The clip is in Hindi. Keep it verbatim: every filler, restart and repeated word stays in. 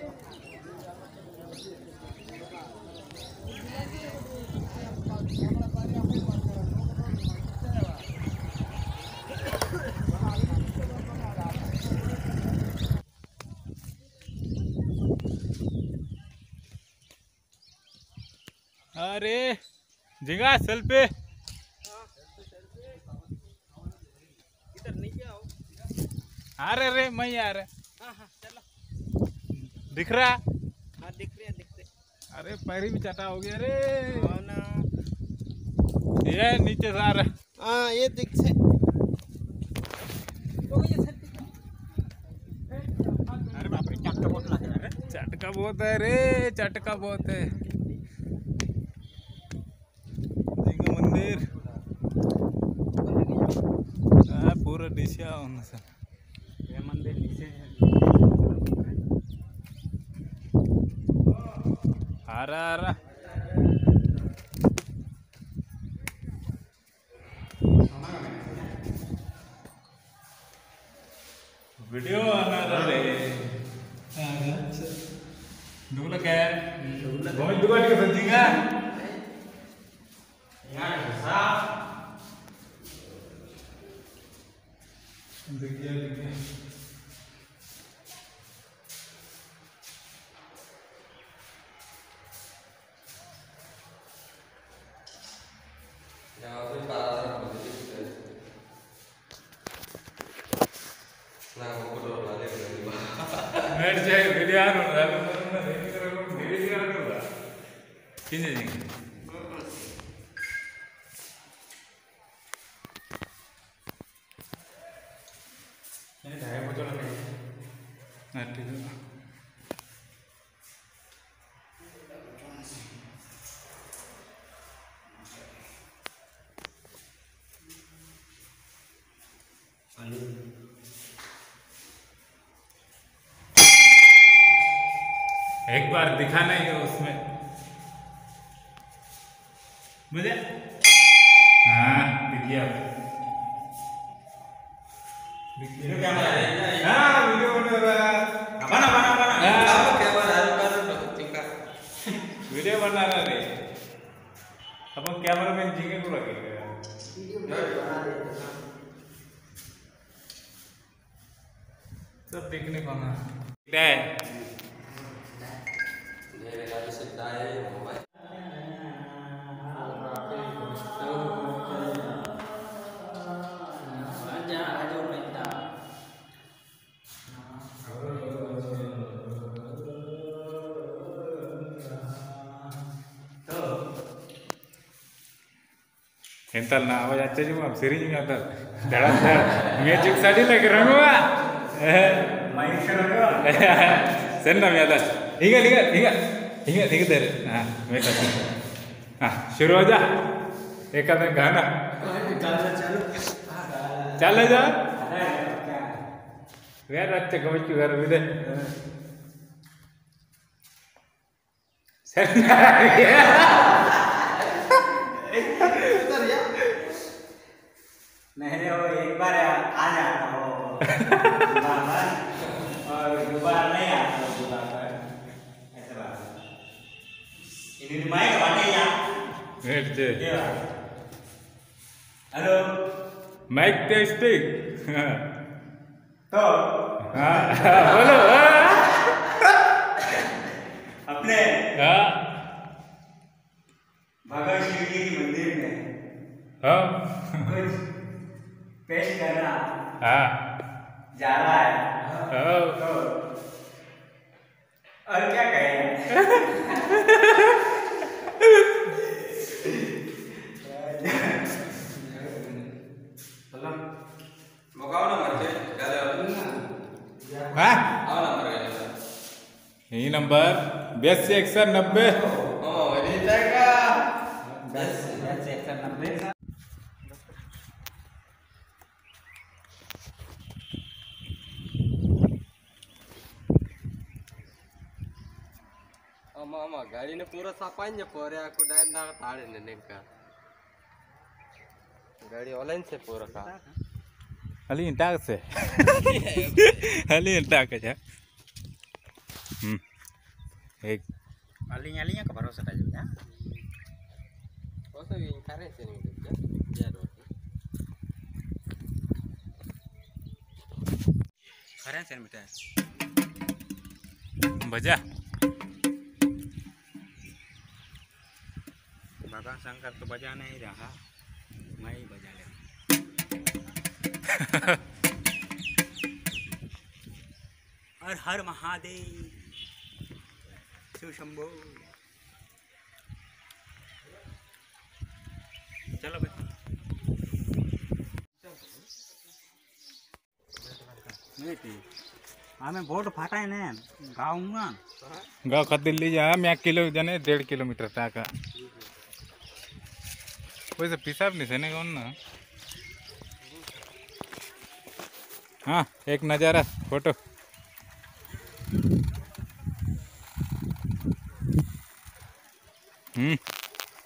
अरे झिंगा सेल्फी इधर नहीं क्या हो। अरे अरे मैं यार हाँ हाँ चलो दिख रहा। हाँ दिख रहे दिख रहे। अरे पैरी भी चटा हो गया रे। हाँ ना ये नीचे से आ रहा। हाँ ये दिख से अरे बाप रे चटका बहुत लग रहा है। चटका बहुत है रे चटका बहुत है। झिंगा मंदिर हाँ पूरा डिशा होना सर ये मंदिर नीचे है। आ रहा आ रहा वीडियो आना रे दुगला क्या बहुत दुगला के बंजीगा यार साफ देखिए देखिए यहाँ पे बारह ना वो तो वाले नेट जाए वीडियो आनो ना ना नहीं करो वीडियो आनो ना किने जी ये ढाई बोतल है ना ठीक है एक बार दिखाना ही है उसमें मुझे हाँ दिखिए वीडियो कैमरा हाँ वीडियो बना रहा बना बना बना वीडियो बना रहा रे अपन कैमरा मैन जी के को रखेगा सब देखने को ना क्या है ಎಂತಲ್ಲ ನಾವು ಅಚ್ಚಜಿ ಸಿರಿಂಜಿ ಅಂತ ದಡ ಮ್ಯಾಜಿಕ್ ಸಾಡಿ ಲಗ ರಂಗುವ ಮೈಕ್ ರಂಗುವ ಸಣ್ಣ ಮ್ಯಾದ ಈಗ ಈಗ ಈಗ ಈಗ ದಿಗದಾರೆ ಹಾಂ ಮೇಕ ಹಾಂ ಶುರು हो जा एक आधा गाना चल जा यार अच्छा गमच घर विदे नहीं वो एक बार आ जाता हो और दोबारा नहीं आता हो दोबारा ऐसा बात ini main kemana ya Ngerti. Halo mic testing तो हाँ बोलो अपने हाँ भगवान शिव जी के मंदिर में हाँ कुछ पेश करना हाँ जा रहा है हाँ तो और क्या कहें हाँ यही नंबर बयासी इकसठ नब्बे आमा आमा गाड़ी ने पूरा सापाइन पोरे aku dan dah tarik nenengka गाड़ी ऑनलाइन से पूरा का अली इंटाक से अली इंटाक है हम्म एक अलिंग अलिंग का भरोसा था जो यार Kau tu yang karen sini gitu. Ya dong. खरे से मिटा बजा बाबा शंकर तो बजा नहीं रहा मैं ही बजा ले हर हर महादेव शिव शंभो चलो भाई हमें बोट फाटा है ना गाऊंगा गाव खातिर लीजा मैं किलो जाने डेढ़ किलोमीटर टाका वैसे पिसाब नहीं सेने कौन ना हाँ एक नज़ारा फोटो